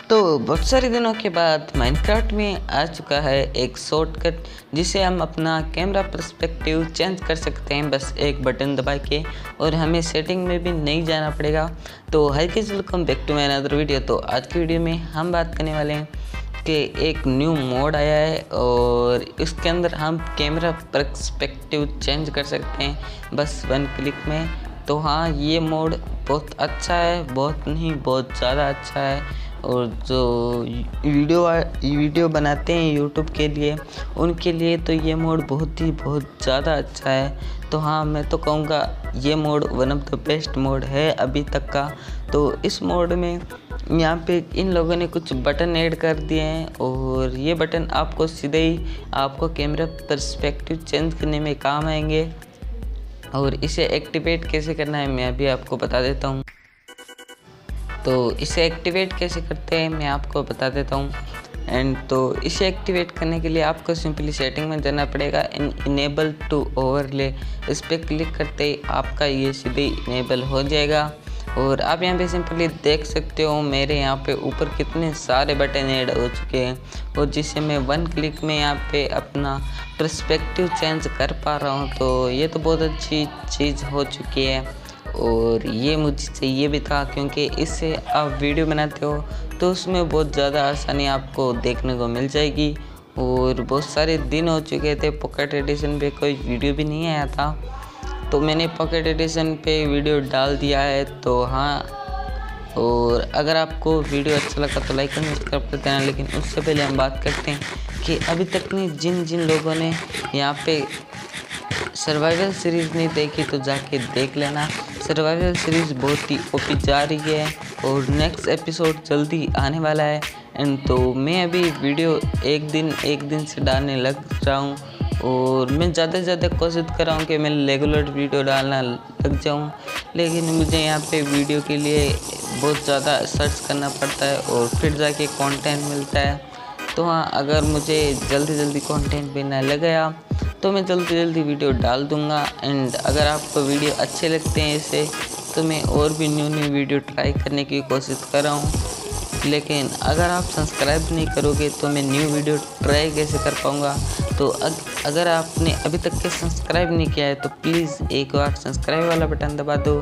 तो बहुत सारे दिनों के बाद माइनक्राफ्ट में आ चुका है एक शॉर्टकट जिसे हम अपना कैमरा पर्सपेक्टिव चेंज कर सकते हैं बस एक बटन दबा के, और हमें सेटिंग में भी नहीं जाना पड़ेगा। तो hi guys, welcome back to my another video. तो आज की वीडियो में हम बात करने वाले हैं कि एक न्यू मोड आया है और इसके अंदर हम कैमरा पर्सपेक्टिव चेंज कर सकते हैं बस वन क्लिक में। तो हाँ, ये मोड बहुत अच्छा है, बहुत नहीं बहुत ज़्यादा अच्छा है। और जो वीडियो बनाते हैं यूट्यूब के लिए, उनके लिए तो ये मोड बहुत ज़्यादा अच्छा है। तो हाँ, मैं तो कहूँगा ये mode one of the best mode है अभी तक का। तो इस मोड में यहाँ पे इन लोगों ने कुछ बटन ऐड कर दिए हैं और ये बटन आपको सीधे ही आपको कैमरा पर्सपेक्टिव चेंज करने में काम आएंगे। और इसे एक्टिवेट कैसे करना है मैं अभी आपको बता देता हूँ। तो इसे एक्टिवेट कैसे करते हैं मैं आपको बता देता हूँ। तो इसे एक्टिवेट करने के लिए आपको सिंपली सेटिंग में जाना पड़ेगा, इनेबल टू ओवरले। इस पर क्लिक करते ही आपका ये सीधे इनेबल हो जाएगा। और आप यहाँ पे सिंपली देख सकते हो मेरे यहाँ पे ऊपर कितने सारे बटन ऐड हो चुके हैं, और जिससे मैं वन क्लिक में यहाँ पे अपना पर्सपेक्टिव चेंज कर पा रहा हूँ। तो ये तो बहुत अच्छी चीज़ हो चुकी है और ये मुझे चाहिए भी था, क्योंकि इससे आप वीडियो बनाते हो तो उसमें बहुत ज़्यादा आसानी आपको देखने को मिल जाएगी। और बहुत सारे दिन हो चुके थे पॉकेट एडिशन पे कोई वीडियो भी नहीं आया था, तो मैंने पॉकेट एडिशन पे वीडियो डाल दिया है। तो हाँ, और अगर आपको वीडियो अच्छा लगा तो लाइक एंड सब्सक्राइब कर देना। लेकिन उससे पहले हम बात करते हैं कि अभी तक ने जिन लोगों ने यहाँ पे सर्वाइवल सीरीज़ नहीं देखी तो जाके देख लेना। सर्वाइवल सीरीज़ बहुत ही ओपी जा रही है और नेक्स्ट एपिसोड जल्दी आने वाला है। तो मैं अभी वीडियो एक दिन से डालने लग रहा हूँ और मैं ज़्यादा से ज़्यादा कोशिश कर रहा हूँ कि मैं रेगुलर वीडियो डालना लग जाऊँ। लेकिन मुझे यहाँ पे वीडियो के लिए बहुत ज़्यादा सर्च करना पड़ता है और फिर जाके कंटेंट मिलता है। तो हाँ, अगर मुझे जल्दी कंटेंट मिलने लग गया तो मैं जल्दी वीडियो डाल दूँगा। अगर आपको वीडियो अच्छे लगते हैं इसे, तो मैं और भी न्यू वीडियो ट्राई करने की कोशिश कर रहा हूँ। लेकिन अगर आप सब्सक्राइब नहीं करोगे तो मैं न्यू वीडियो ट्राई कैसे कर पाऊँगा। तो अगर आपने अभी तक के सब्सक्राइब नहीं किया है तो प्लीज़ एक बार सब्सक्राइब वाला बटन दबा दो।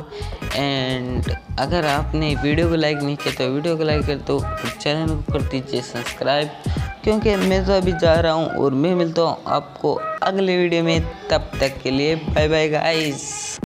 अगर आपने वीडियो को लाइक नहीं किया तो वीडियो को लाइक कर दो, चैनल को कर दीजिए सब्सक्राइब, क्योंकि मैं तो अभी जा रहा हूँ और मैं मिलता हूँ आपको अगले वीडियो में। तब तक के लिए बाय बाय गाइस।